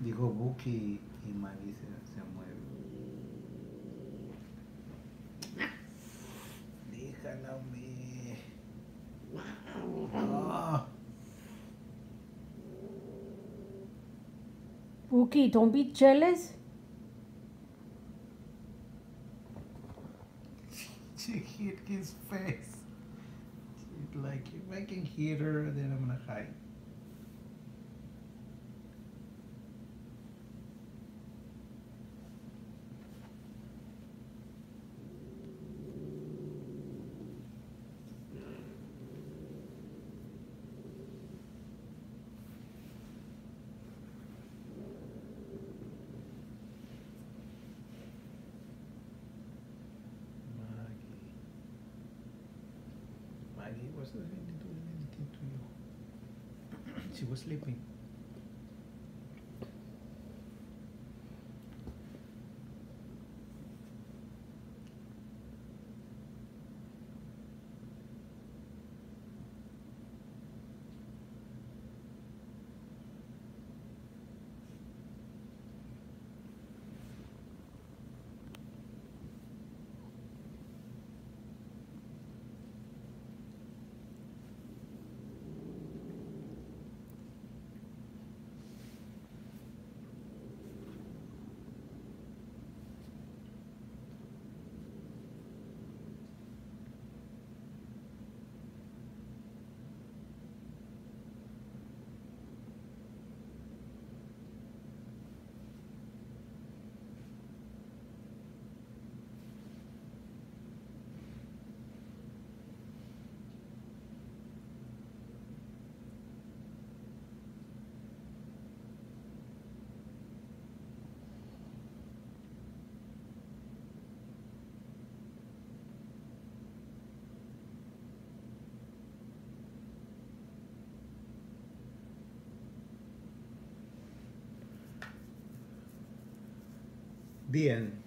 Dijo Bookie y Maggie se mueve. Déjala, hombre. No. Bookie, don't be jealous. She hit his face. She's like, if I can hit her, then I'm gonna hide. Maggie wasn't really doing anything to you. She was sleeping. The end.